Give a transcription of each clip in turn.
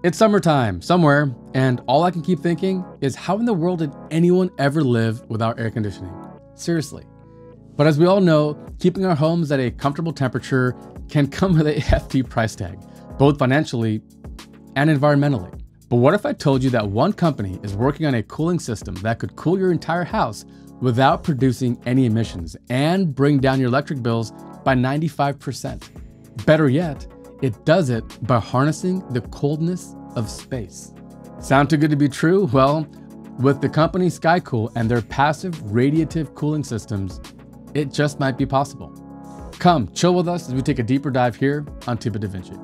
It's summertime somewhere, and all I can keep thinking is how in the world did anyone ever live without air conditioning? Seriously. But as we all know, keeping our homes at a comfortable temperature can come with a hefty price tag, both financially and environmentally. But what if I told you that one company is working on a cooling system that could cool your entire house without producing any emissions and bring down your electric bills by 95%? Better yet, it does it by harnessing the coldness of space. Sound too good to be true? Well, with the company Skycool and their passive radiative cooling systems, it just might be possible. Come, chill with us as we take a deeper dive here on Two Bit da Vinci.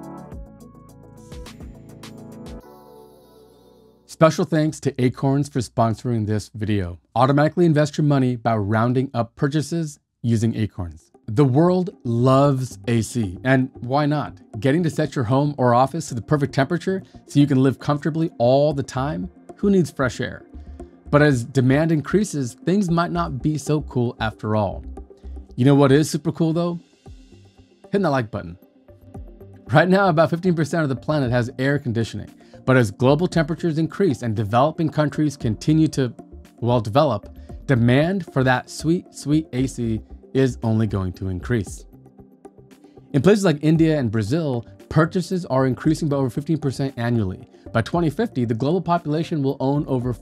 Special thanks to Acorns for sponsoring this video. Automatically invest your money by rounding up purchases using Acorns. The world loves AC, and why not? Getting to set your home or office to the perfect temperature so you can live comfortably all the time? Who needs fresh air? But as demand increases, things might not be so cool after all. You know what is super cool though? Hitting that like button. Right now, about 15% of the planet has air conditioning, but as global temperatures increase and developing countries continue to, develop, demand for that sweet, sweet AC is only going to increase. In places like India and Brazil, purchases are increasing by over 15% annually. By 2050, the global population will own over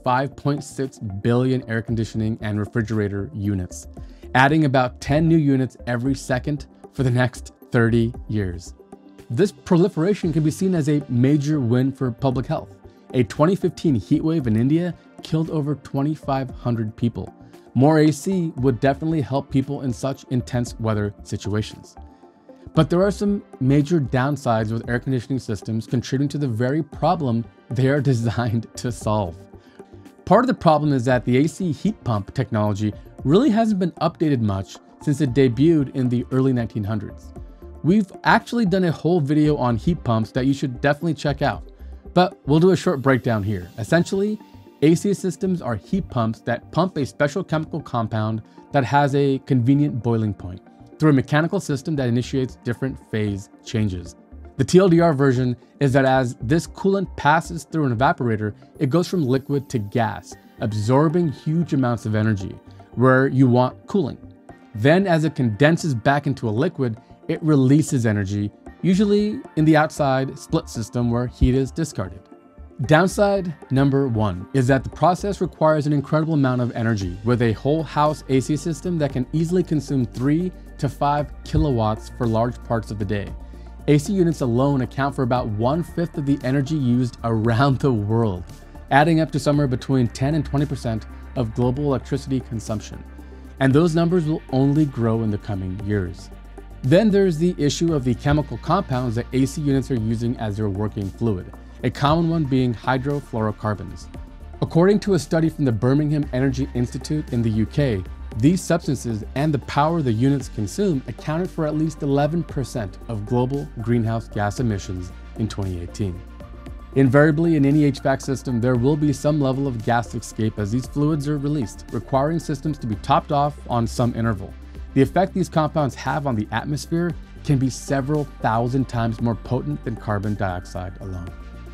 5.6 billion air conditioning and refrigerator units, adding about 10 new units every second for the next 30 years. This proliferation can be seen as a major win for public health. A 2015 heat wave in India killed over 2,500 people. More AC would definitely help people in such intense weather situations. But there are some major downsides with air conditioning systems contributing to the very problem they are designed to solve. Part of the problem is that the AC heat pump technology really hasn't been updated much since it debuted in the early 1900s. We've actually done a whole video on heat pumps that you should definitely check out, but we'll do a short breakdown here. Essentially, AC systems are heat pumps that pump a special chemical compound that has a convenient boiling point through a mechanical system that initiates different phase changes. The TLDR version is that as this coolant passes through an evaporator, it goes from liquid to gas, absorbing huge amounts of energy where you want cooling. Then as it condenses back into a liquid, it releases energy, usually in the outside split system where heat is discarded. Downside number one is that the process requires an incredible amount of energy with a whole house AC system that can easily consume 3 to 5 kilowatts for large parts of the day. AC units alone account for about 1/5 of the energy used around the world, adding up to somewhere between 10 and 20% of global electricity consumption. And those numbers will only grow in the coming years. Then there's the issue of the chemical compounds that AC units are using as their working fluid, a common one being hydrofluorocarbons. According to a study from the Birmingham Energy Institute in the UK, these substances and the power the units consume accounted for at least 11% of global greenhouse gas emissions in 2018. Invariably, in any HVAC system, there will be some level of gas escape as these fluids are released, requiring systems to be topped off on some interval. The effect these compounds have on the atmosphere can be several thousand times more potent than carbon dioxide alone.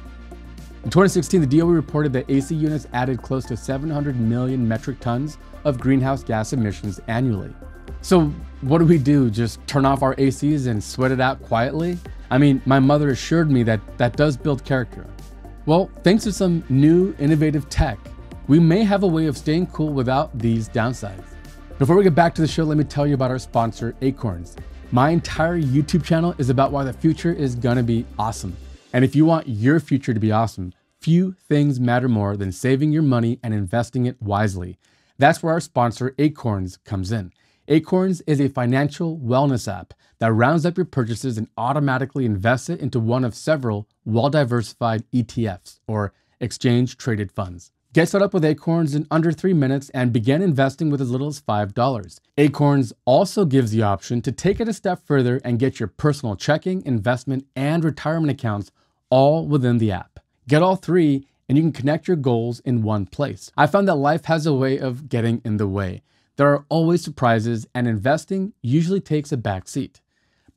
In 2016, the DOE reported that AC units added close to 700 million metric tons of greenhouse gas emissions annually. So what do? Just turn off our ACs and sweat it out quietly? I mean, my mother assured me that that does build character. Well, thanks to some new innovative tech, we may have a way of staying cool without these downsides. Before we get back to the show, let me tell you about our sponsor, Acorns. My entire YouTube channel is about why the future is gonna be awesome. And if you want your future to be awesome, few things matter more than saving your money and investing it wisely. That's where our sponsor, Acorns, comes in. Acorns is a financial wellness app that rounds up your purchases and automatically invests it into one of several well-diversified ETFs, or exchange-traded funds. Get set up with Acorns in under 3 minutes and begin investing with as little as $5. Acorns also gives the option to take it a step further and get your personal checking, investment, and retirement accounts all within the app. Get all three and you can connect your goals in one place. I found that life has a way of getting in the way. There are always surprises and investing usually takes a back seat. But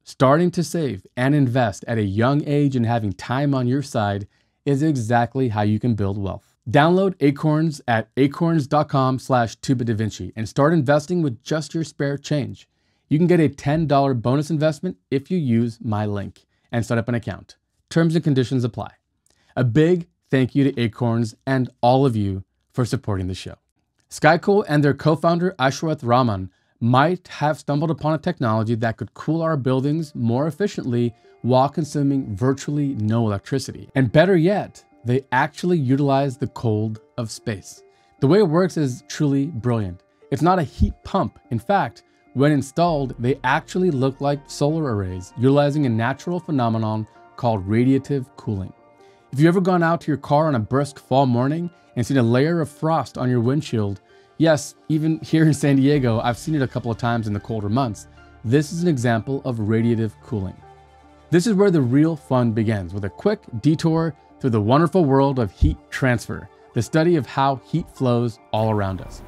Starting to save and invest at a young age and having time on your side is exactly how you can build wealth. Download Acorns at acorns.com/2bitdavinci and start investing with just your spare change. You can get a $10 bonus investment if you use my link and set up an account. Terms and conditions apply. A big thank you to Acorns and all of you for supporting the show. Skycool and their co-founder Ashwath Raman might have stumbled upon a technology that could cool our buildings more efficiently while consuming virtually no electricity. And better yet, they actually utilize the cold of space. The way it works is truly brilliant. It's not a heat pump. In fact, when installed, they actually look like solar arrays, utilizing a natural phenomenon called radiative cooling. If you've ever gone out to your car on a brisk fall morning and seen a layer of frost on your windshield, yes, even here in San Diego, I've seen it a couple of times in the colder months, this is an example of radiative cooling. This is where the real fun begins, with a quick detour through the wonderful world of heat transfer, the study of how heat flows all around us.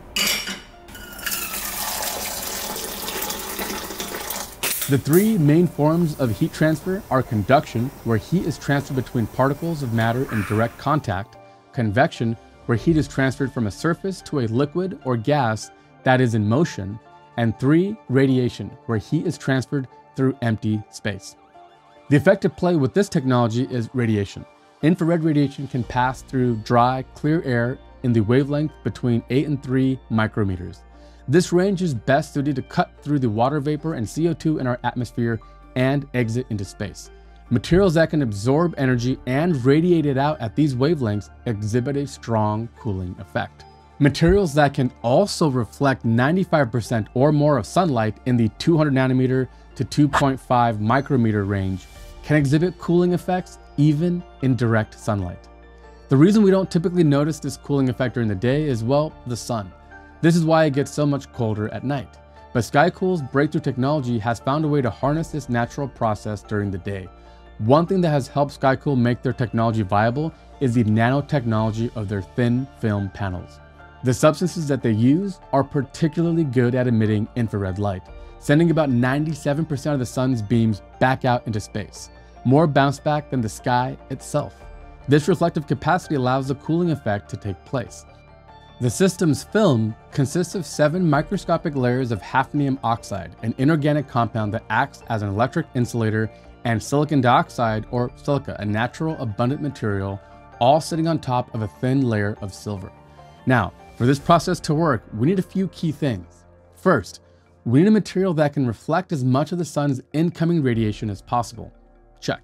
The three main forms of heat transfer are conduction, where heat is transferred between particles of matter in direct contact; convection, where heat is transferred from a surface to a liquid or gas that is in motion; and 3, radiation, where heat is transferred through empty space. The effective play with this technology is radiation. Infrared radiation can pass through dry, clear air in the wavelength between 8 and 3 micrometers. This range is best suited to cut through the water vapor and CO2 in our atmosphere and exit into space. Materials that can absorb energy and radiate it out at these wavelengths exhibit a strong cooling effect. Materials that can also reflect 95% or more of sunlight in the 200 nanometer to 2.5 micrometer range can exhibit cooling effects even in direct sunlight. The reason we don't typically notice this cooling effect during the day is, well, the sun. This is why it gets so much colder at night. But Skycool's breakthrough technology has found a way to harness this natural process during the day. One thing that has helped Skycool make their technology viable is the nanotechnology of their thin film panels. The substances that they use are particularly good at emitting infrared light, sending about 97% of the sun's beams back out into space, more bounce back than the sky itself. This reflective capacity allows the cooling effect to take place. The system's film consists of 7 microscopic layers of hafnium oxide, an inorganic compound that acts as an electric insulator, and silicon dioxide, or silica, a natural abundant material, all sitting on top of a thin layer of silver. Now, for this process to work, we need a few key things. First, we need a material that can reflect as much of the sun's incoming radiation as possible. Check.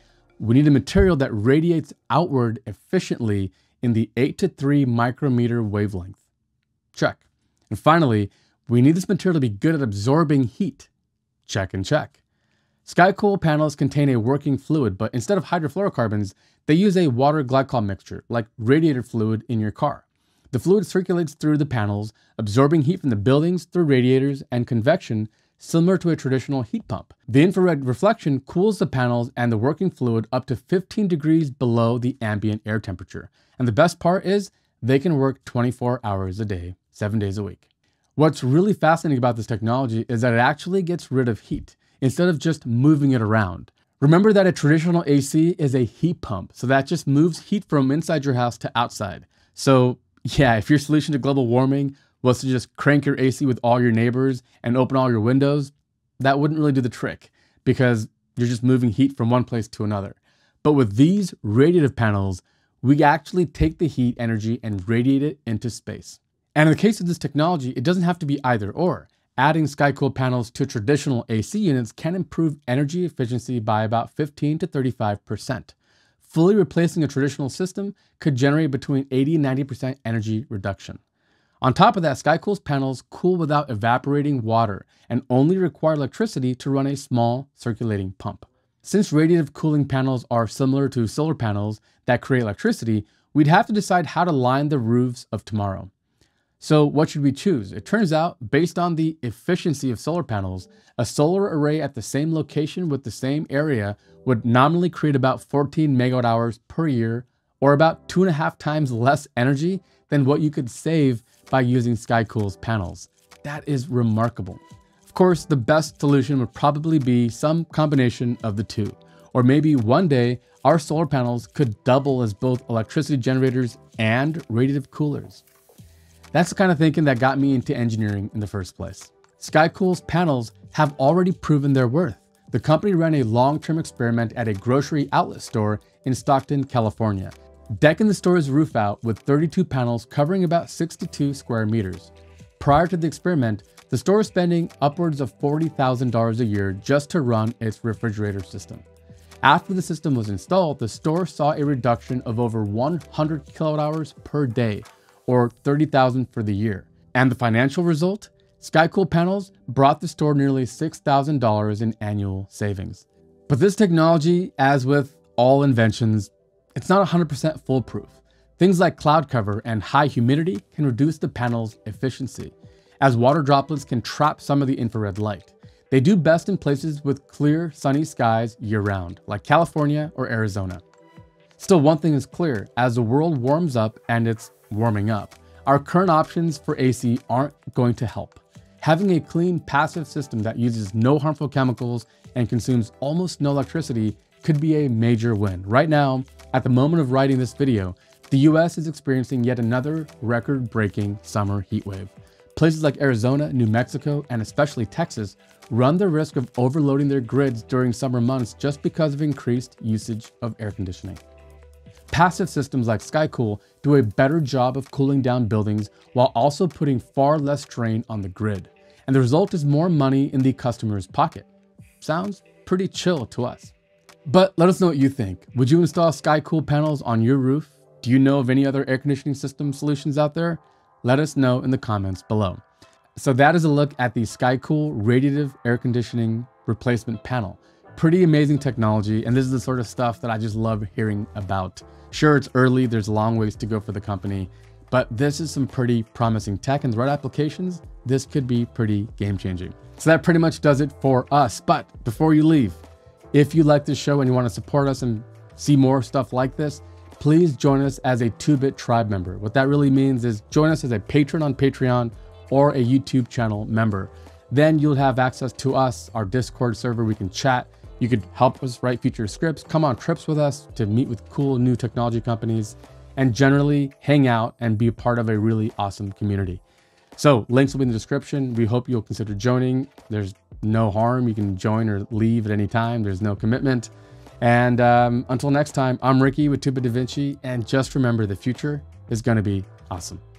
We need a material that radiates outward efficiently in the 8 to 3 micrometer wavelength. Check. And finally, we need this material to be good at absorbing heat. Check and check. Skycool panels contain a working fluid, but instead of hydrofluorocarbons, they use a water glycol mixture, like radiator fluid in your car. The fluid circulates through the panels, absorbing heat from the buildings through radiators and convection, similar to a traditional heat pump. The infrared reflection cools the panels and the working fluid up to 15 degrees below the ambient air temperature. And the best part is, they can work 24 hours a day, 7 days a week. What's really fascinating about this technology is that it actually gets rid of heat, instead of just moving it around. Remember that a traditional AC is a heat pump, so that just moves heat from inside your house to outside. So yeah, if your solution to global warming was to just crank your AC with all your neighbors and open all your windows, that wouldn't really do the trick, because you're just moving heat from one place to another. But with these radiative panels, we actually take the heat energy and radiate it into space. And in the case of this technology, it doesn't have to be either or. Adding Skycool panels to traditional AC units can improve energy efficiency by about 15 to 35%. Fully replacing a traditional system could generate between 80 and 90% energy reduction. On top of that, Skycool's panels cool without evaporating water and only require electricity to run a small circulating pump. Since radiative cooling panels are similar to solar panels that create electricity, we'd have to decide how to line the roofs of tomorrow. So what should we choose? It turns out, based on the efficiency of solar panels, a solar array at the same location with the same area would nominally create about 14 megawatt hours per year, or about 2.5 times less energy than what you could save by using Skycool's panels. That is remarkable. Of course, the best solution would probably be some combination of the two. Or maybe one day, our solar panels could double as both electricity generators and radiative coolers. That's the kind of thinking that got me into engineering in the first place. Skycool's panels have already proven their worth. The company ran a long-term experiment at a grocery outlet store in Stockton, California, decking the store's roof out with 32 panels covering about 62 square meters. Prior to the experiment, the store was spending upwards of $40,000 a year just to run its refrigerator system. After the system was installed, the store saw a reduction of over 100 kilowatt hours per day, or $30,000 for the year. And the financial result? Skycool panels brought the store nearly $6,000 in annual savings. But this technology, as with all inventions, it's not 100% foolproof. Things like cloud cover and high humidity can reduce the panel's efficiency, as water droplets can trap some of the infrared light. They do best in places with clear, sunny skies year-round, like California or Arizona. Still, one thing is clear: as the world warms up, and it's warming up, our current options for AC aren't going to help. Having a clean, passive system that uses no harmful chemicals and consumes almost no electricity could be a major win. Right now, at the moment of writing this video, the US is experiencing yet another record-breaking summer heat wave. Places like Arizona, New Mexico, and especially Texas run the risk of overloading their grids during summer months just because of increased usage of air conditioning. Passive systems like Skycool do a better job of cooling down buildings while also putting far less strain on the grid. And the result is more money in the customer's pocket. Sounds pretty chill to us. But let us know what you think. Would you install Skycool panels on your roof? Do you know of any other air conditioning system solutions out there? Let us know in the comments below. So that is a look at the Skycool radiative air conditioning replacement panel. Pretty amazing technology, and this is the sort of stuff that I just love hearing about. Sure, it's early, there's long ways to go for the company, but this is some pretty promising tech, and the right applications, this could be pretty game-changing. So that pretty much does it for us. But before you leave, if you like this show and you want to support us and see more stuff like this, please join us as a 2-Bit tribe member. What that really means is join us as a patron on Patreon or a YouTube channel member. Then you'll have access to us, our Discord server, we can chat. You could help us write future scripts, come on trips with us to meet with cool new technology companies, and generally hang out and be a part of a really awesome community. So links will be in the description. We hope you'll consider joining. There's no harm. You can join or leave at any time. There's no commitment. And until next time, I'm Ricky with Two Bit da Vinci, and just remember, the future is going to be awesome.